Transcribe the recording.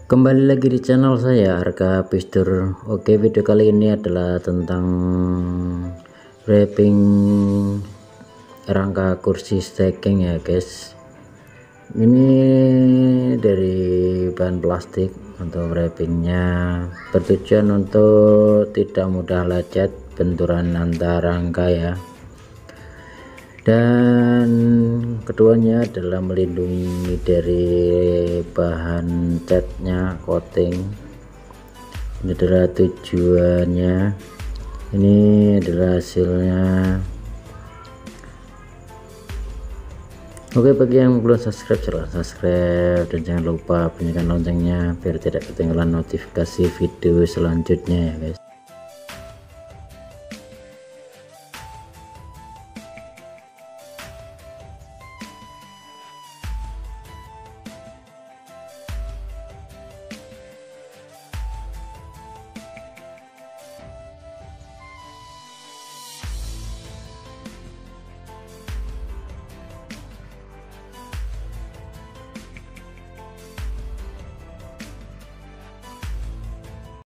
Kembali lagi di channel saya Arka Pistur. Oke, video kali ini adalah tentang wrapping rangka kursi stacking ya guys. Ini dari bahan plastik untuk wrappingnya, bertujuan untuk tidak mudah lecet benturan antar rangka ya, dan keduanya adalah melindungi dari bahan catnya, coating. Ini adalah tujuannya, ini adalah hasilnya. Oke, bagi yang belum subscribe silahkan subscribe dan jangan lupa bunyikan loncengnya biar tidak ketinggalan notifikasi video selanjutnya ya guys.